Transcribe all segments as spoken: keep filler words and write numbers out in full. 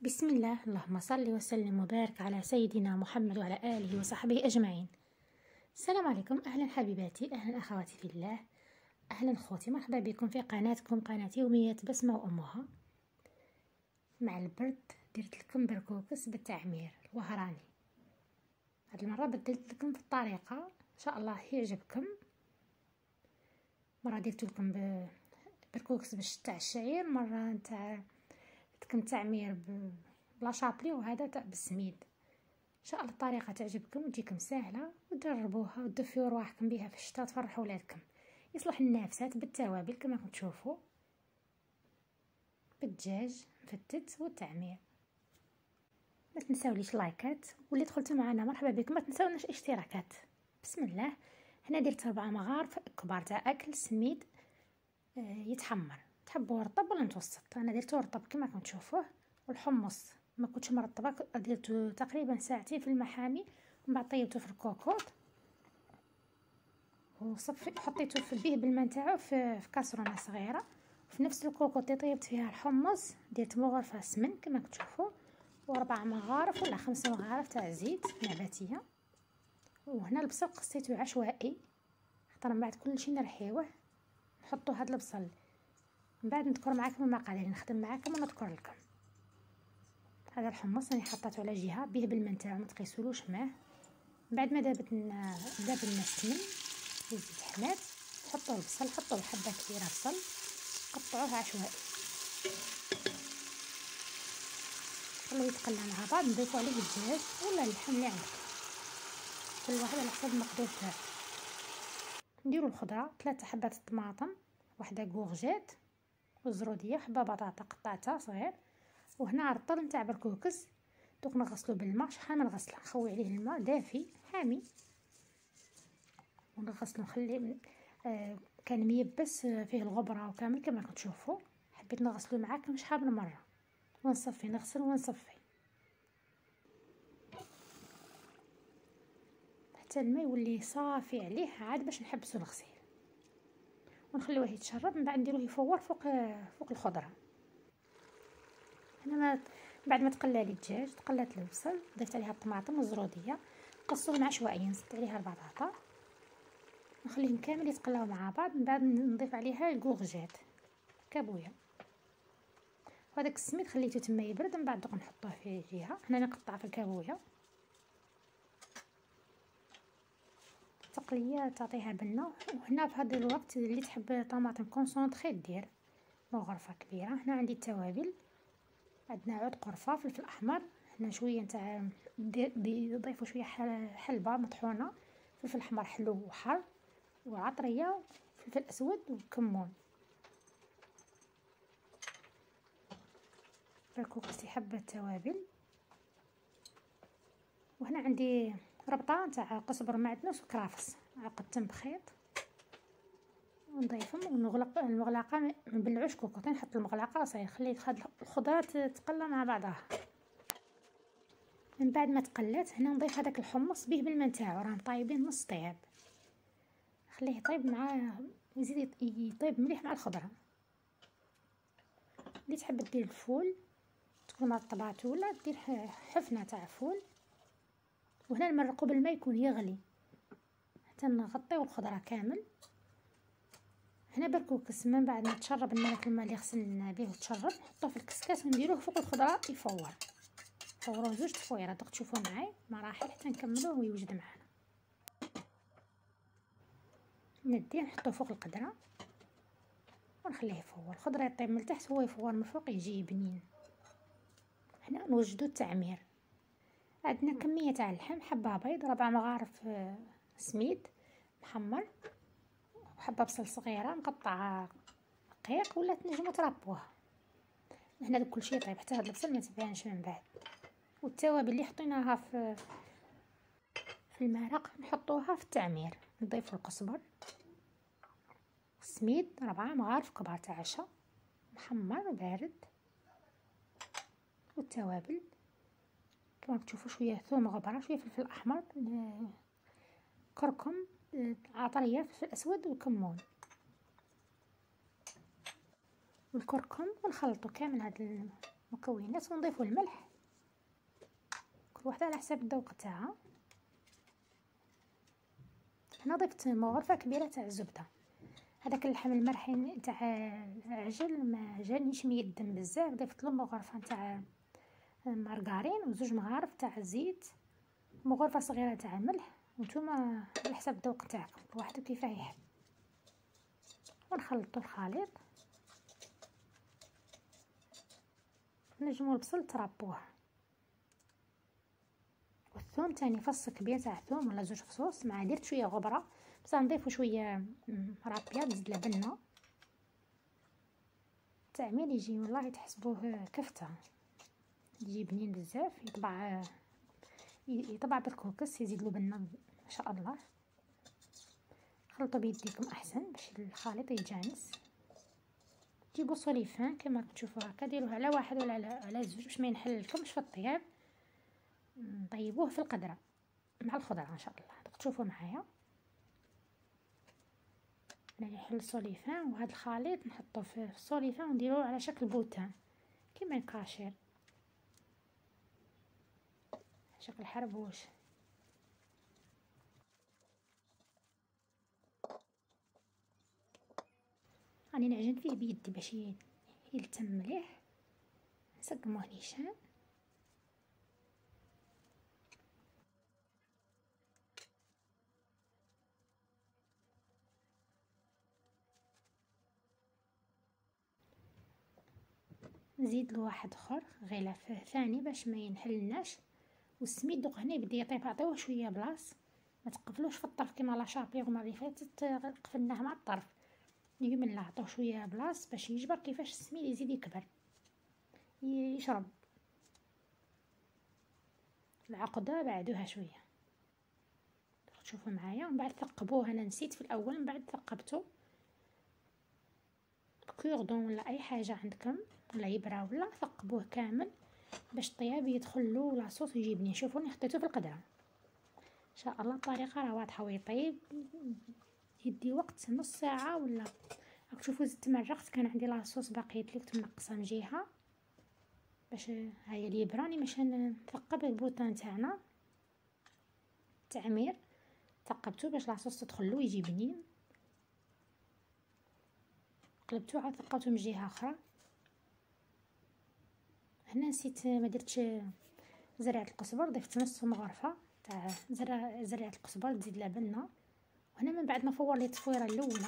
بسم الله، اللهم صل وسلم وبارك على سيدنا محمد وعلى آله وصحبه أجمعين. السلام عليكم، أهلا حبيباتي، أهلا أخواتي في الله، أهلا خوتي، مرحبا بكم في قناتكم قناة يوميات بسمة وأمها. مع البرد درت لكم بركوكس بالتعمير الوهراني. هاد المرة بدلت لكم في الطريقة، إن شاء الله يعجبكم. مرة درت لكم بركوكس باش تاع الشعير، مرة تاع لكم تعمير بلا شابلي، وهذا تاع بالسميد. ان شاء الله الطريقه تعجبكم وتجيكم سهله وتجربوها وتدفيو رواحكم بها في الشتاء وتفرحوا ولادكم. يصلح النافسات بالتوابل كما راكم تشوفوا، بالدجاج مفتت والتعمير. ما تنساوليش لايكات، واللي دخلتوا معنا مرحبا بكم، ما تنساوناش اشتراكات. بسم الله. هنا درت اربعه مغارف كبار تاع اكل سميد يتحمر، تحبوا رطب ولا متوسط؟ انا درتو رطب كما راكم تشوفوه. والحمص ما كنتش مرطبه، درتو تقريبا ساعتين في المحامي، ومن بعد طيبته في الكوكوط وصفي حطيته في به بالماء نتاعو في في كاسرونه صغيره. في نفس الكوكوط اللي طيبت فيها الحمص درت مغرفه سمن كما تشوفوا، واربع مغارف ولا خمسه مغارف تاع زيت نباتيه. وهنا البصل قصيته عشوائي، خاطر من بعد كلشي نرحيوه نحطوا هاد البصل. من بعد نذكر معاكم المقادير، نخدم معاكم ونذكر لكم. هذا الحمص راني حطيته على جهه به بالماء نتاعو، ما تقيسولوش ماء. من بعد ما دابت لنا داب لنا السمن وزيت حماد، حطوا البصل، حطوا حبه كبيره بصل، قطعوه عشوائي، خلوه يتقلى مع بعض. نضيفوا عليه الدجاج ولا اللحم اللي عندكم، كل واحد على حسب المقدور تاعو. نديروا الخضره، ثلاثه حبات الطماطم، واحده كورجيت وزروديه، حبه بطاطا قطعتها صغير. وهنا عرطل نتاع بركوكس، دوك نغسلو بالماء. شحال من غسله، نخوي عليه الماء دافي حامي ونغسلو، نخليه آه كان ميبس فيه الغبره وكامل كما راكم تشوفوا. حبيت نغسلو معاكم شحال من مره، ونصفي نغسل ونصفي حتى الماء يولي صافي عليه عاد باش نحبسو الغسيل، ونخليوه يتشرب. من بعد نديروه يفور فوق فوق الخضره. هنا ما بعد ما تقلى لي الدجاج، تقلات البصل، ضفت عليها الطماطم والزروديه، قصوهم عشوائيا، نزدت عليها البطاطا، نخليهم كامل يتقلاو مع بعض. من بعد نضيف عليها الكورجيت كابويه، وهذاك السميد خليته تما يبرد. من بعد دوك نحطوه في جهه. هنا نقطع في الكابويه، تقليه تعطيها بنه. وهنا في هذا الوقت اللي تحب طماطم كونسونطري دير مغرفه كبيره. هنا عندي التوابل، عندنا عود قرفه، فلفل احمر، هنا شويه نتاع ضيفوا شويه حلبه مطحونه، فلفل احمر حلو وحار، وعطريه، فلفل اسود وكمون. بركوكس يحب التوابل. وهنا عندي ربطه نتاع قزبر معدنوس وكرافس، عقدتهم بخيط ونضيفهم ونغلق المغلقه. ما نبلعوش كوكوط، نحط المغلقه صاير، خلي الخضره تتقلى مع بعضها. من بعد ما تقلات هنا نضيف هذاك الحمص به بالماء نتاعو، راهم طايبين نص طياب، خليه يطيب مع يزيد يطيب مليح مع الخضره. اللي تحب دير الفول تكون مرطبات، ولا دير حفنه تاع فول. وهنا نمرقو بالماء يكون يغلي حتى نغطيو الخضره كامل. هنا بركوكس من بعد ما تشرب الماء، الماء اللي غسلنا به وتشرب، نحطوه في الكسكاس ونديروه فوق الخضره يفور. فوروه زوج تفويرات، دوك تشوفوا معايا مراحل حتى نكملوه ويوجد معنا. نديه نحطوه فوق القدره ونخليه يفور. الخضره يطيب من تحت، هو يفور من فوق يجي بنين. هنا نوجدو التعمير. عندنا كميه تاع اللحم، حبه بيض، ربع مغارف سميد محمر، وحبه بصل صغيره مقطعه رقيق، ولا تنجموا تربوها. هنا دوك كلشي يطيب حتى هاد البصل ما تبانش من بعد. والتوابل اللي حطيناها في في المرق نحطوها في التعمير. نضيف القزبر، السميد ربعة مغارف كبار تاع عشا محمر بارد، والتوابل كما تشوفوا، شويه ثوم غبره، شويه فلفل احمر، كركم، عطريه، فلفل اسود وكمون والكركم، ونخلطوا كامل هاد مكونات ونضيفوا الملح، كل وحده على حساب الذوق تاعها. هنا ضفت مغرفه كبيره تاع الزبده. هذاك اللحم المرحين تاع عجل ما جانيش ميدم بزاف، ضفت له مغرفه تاع مارغرين وزوج مغارف تاع الزيت، مغرفه صغيره تاع الملح، وانتوما على حساب الذوق تاعكم كل واحد كيفاه يحب. ونخلطوا الخليط، نجموا البصل تربوه، والثوم تاني فص كبير تاع ثوم ولا زوج فصوص، مع درت شويه غبره بصح نضيفو شويه رابيه تزيد لبنه. التعمير يجي والله تحسبوه كفته، يجي بنين بزاف، يطبع يطبع بالكوكس، يزيد له بنه ما شاء الله. خلطوا بيديكم احسن باش الخليط يتجانس. جيبوا صوليفان كما تشوفوا هكا، ديروه على واحد ولا على على زوج باش ما ينحللكمش في الطياب. نطيبوه في القدره مع الخضره ان شاء الله. دوك تشوفوا معايا انا نحل الصوليفان، وهذا الخليط نحطوه في الصوليفان ونديروه على شكل بوتان كيما الكاشير، شكل حربوش. راني نعجن فيه بيدي باش يلتم مليح، نسقموه نيشان. نزيد له واحد اخر غلاف ثاني باش ما ينحلناش. والسميد دوك هنا يبدا يطيب، عطيوه شويه بلاص، ما تقفلوش في الطرف كما لا شابيغ اللي فاتت قفلناه مع الطرف. اليوم لا عطوه شويه بلاص باش يجبر كيفاش السميد يزيد يكبر يشرب. العقده بعدوها شويه تشوفوا معايا، ومن بعد ثقبوه. انا نسيت في الاول، من بعد ثقبته كوردون ولا اي حاجه عندكم ولا يبرا ولا ثقبوه كامل باش الطياب يدخل له لاصوص ويجي بنين. شوفوني حطيته في القدره ان شاء الله. الطريقه راه واضحه ويطيب، يدي وقت نص ساعه ولا. راك تشوفوا زدت مرقت، كان عندي لاصوص باقيت لي كنت منقصه من جهه باش هاي اللي يبراني باش نثقب البوطان تاعنا. التعمير ثقبته باش لاصوص تدخل له ويجي بنين، قلبته عاد ثقبته من جهه اخرى. هنا نسيت ما درتش زرعه القزبر، ضفت نص مغرفه تاع زرع زرعه القزبر تزيد لها بنه. وهنا من بعد ما فور لي التصويره الاولى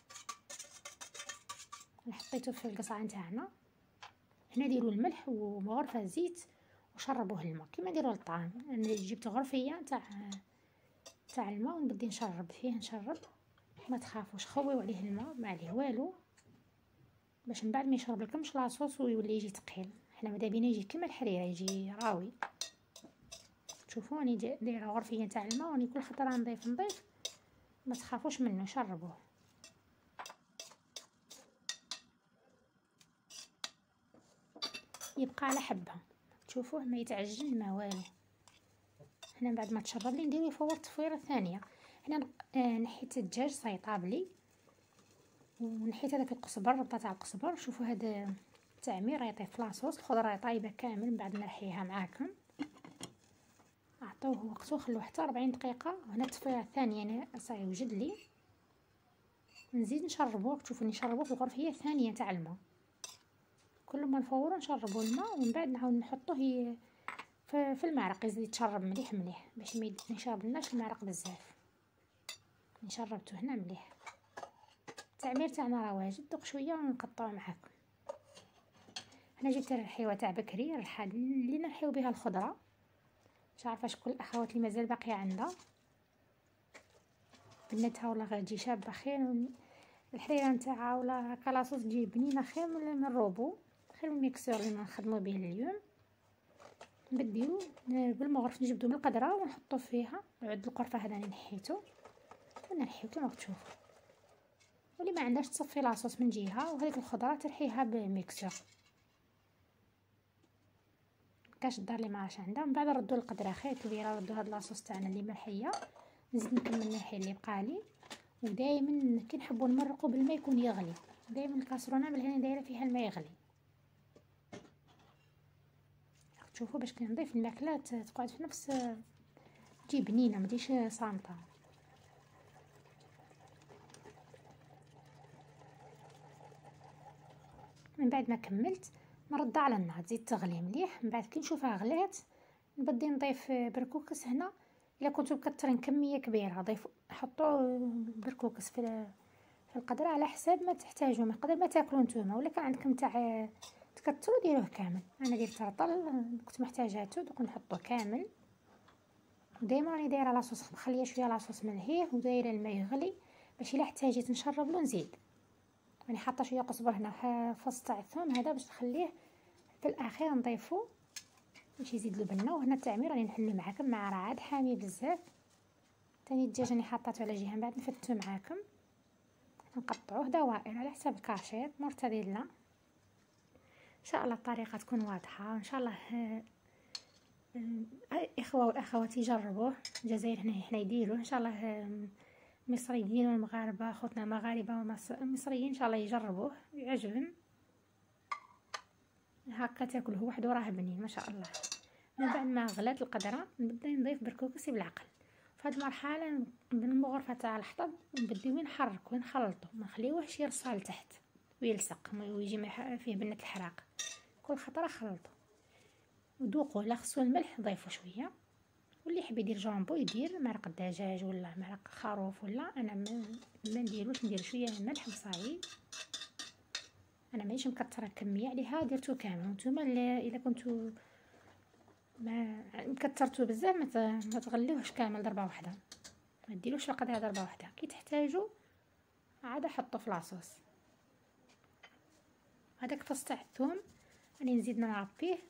حطيته في القصعه تاعنا. هنا ديروا الملح ومغرفه زيت وشربوه الماء كيما نديروا للطعام. انا جبت غرفيه تاع تاع الماء ونبدي نشرب فيه نشرب. ما تخافوش، خويو عليه الماء ما عليه والو باش من بعد ما يشرب لكمش لاصوص ويولي يجي ثقيل. حنا ماذا بينا يجي كيما الحريره، يجي راوي. تشوفوني دايره غرفيه تاع الماء وراني كل خطره نضيف نضيف، ما تخافوش منه شربوه. يبقى على حبه، تشوفوه ما يتعجن ما والو. هنا بعد ما تشرب لي نديرو فور تفويره ثانيه. هنا نحيت الدجاج صايطاب لي، ونحيت هذاك القزبر الربطه تاع القزبر. شوفوا هذا التعمير يطيب في لاصوص، الخضره طايبه كامل. من بعد نرحيها معاكم، اعطوه وقته خلوه حتى أربعين دقيقه. وهنا التفويره الثانيه انا صاي وجد لي، نزيد نشربوه. تشوفوا نشربوه في الغرفيه الثانيه تاع الماء. كل ما نفورو نشربوا الماء ومن بعد نعاود نحطوه في المعرق يزيد يتشرب مليح مليح باش ما يشربلناش المعرق بزاف. شربته هنا مليح. التعمير تاعنا راه واجد، دوق شويه ونقطعو معاكم. هنا جبت الرحيوه تاع بكري، الريحه اللي نرحيو بها الخضره. مش عارفه شكون الاخوات اللي مازال باقيه عندها بنتها ولا غير تجي شابه خير. الحريره نتاعها ولا كلاصوص تجي بنينه خير من الروبو، خير من الميكسور اللي نخدمو به اليوم. نبديو بالمغرف نجبدو من القدره ونحطو فيها نعد القرفه هذا اللي نحيتو ونرحيو كما تشوفوا. واللي ما عندهاش تصفي لاصوص من جهه وهذيك الخضره ترحيها بالميكسور. كاش الدار اللي ما عادش عندها من بعد ردوا القدره خير كبيره، ردوا هاد لاصوص تاعنا اللي مرحيه. نزيد نكمل نحي اللي بقالي. ودائما كي نحبوا نمرقوا بالماء يكون يغلي، دائما الكاسرونه بالهنا دايره فيها الماء يغلي. تشوفوا باش كنضيف الماكله تقعد في نفس تجي بنينه، ما تجيش صامته. من بعد ما كملت نردها على النار تزيد تغلي مليح. من بعد كي نشوفها غلات نبدي نضيف بركوكس. هنا الا كنتو مكثرين كميه كبيره ضيفوا حطوا بركوكس في في القدره على حساب ما تحتاجوا. من قدر ما تاكلوا نتوما، ولا كان عندكم تاع تكثروا ديروه كامل. انا درت رطل كنت محتاجاتو دوك نحطوه كامل. ودائما راني دايره لاصوص مخليه شويه لاصوص ملهيه ودايره الماء يغلي باش الا احتاجيت نشرب له نزيد. راني حاطه شويه قزبر هنا فص تاع الثوم هذا باش نخليه في الاخير نضيفو باش يزيد له بنه. وهنا التعمير راني نحل معاكم مع راه عاد حامي بزاف. ثاني الدجاج راني حاطاته على جهه، من بعد نفتو معاكم نقطعوه دوائر على حساب الكاشير مرتديلا. ان شاء الله الطريقه تكون واضحه. ان شاء الله الاخوه والاخوات يجربوه. الجزائر هنا حنا يديروه ان شاء الله. مصريين والمغاربه خوتنا المغاربه والمصريين ان شاء الله يجربوه يعجبهم. هكا تاكله وحده راه بنين ما شاء الله. من بعد ما غلات القدره نبدا نضيف بركوكسي بالعقل. في هذه المرحله بالمغرفه تاع الحطب نبداو نحركو ونخلطو، ما نخليوهش يرصع لتحت ويلصق ويجي فيه بنه الحراق. كل خطره خلطو وذوقوا. لا خصو الملح ضيفوا شويه، واللي يحب يدير جامبو يدير مرق الدجاج ولا مرق خروف. ولا انا ما نديروش، ندير شويه ملح وصايي. انا مانيش مكثره الكميه عليها درتو كامل. نتوما الا كنتو ما كثرتو بزاف ما تغليوهش كامل ضربه واحده، ما ديروش في القدره ضربه واحده. كي تحتاجوا عاد حطوا في لاصوص. هذاك فص تاع الثوم راني نزيد نربيه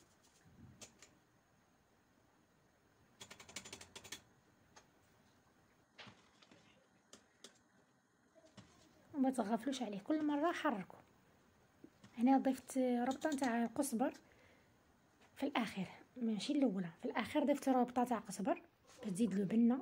وما تغفلوش عليه. كل مره حركوا. هنا ضفت ربطه تاع قزبر في الاخر، ماشي الاولى، في الاخر ضفت ربطه تاع قزبر باش تزيد له بنه.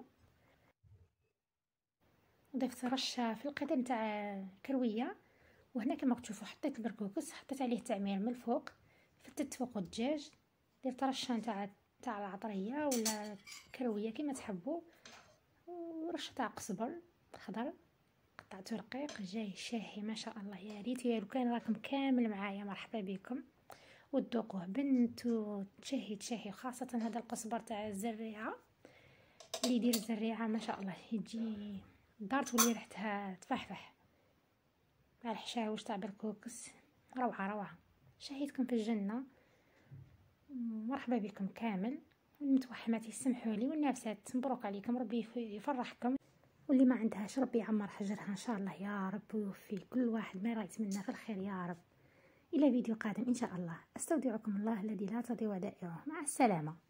ضفت رشه في القدم تاع كرويه. وهنا كما تشوفوا حطيت البركوكس، حطيت عليه تعمير من الفوق، فتت فوق الدجاج، درت رشه تاع تاع العطريه ولا كرويه كما تحبوا، ورشه تاع قزبر خضر قطعته رقيق. جاي شاهي ما شاء الله. يا ريت يا لو كان راكم كامل معايا. مرحبا بكم وتذوقوه بنتو تشهي تشهي. خاصه هذا القزبر تاع الزريعه اللي يدير الزريعه ما شاء الله يجي الدار تولي ريحتها تفحفح مع الحشاوش تاع بركوكس. روعه روعه. شهيتكم في الجنه. مرحبا بكم كامل. المتوحمات يسمحوا لي والنافسات مبروك عليكم، ربي يفرحكم. واللي ما عندهاش ربي يعمر حجرها ان شاء الله يا رب، ويوفي كل واحد ما يتمنى في الخير يا رب. الى فيديو قادم ان شاء الله. استودعكم الله الذي لا تضيع ودائعه. مع السلامه.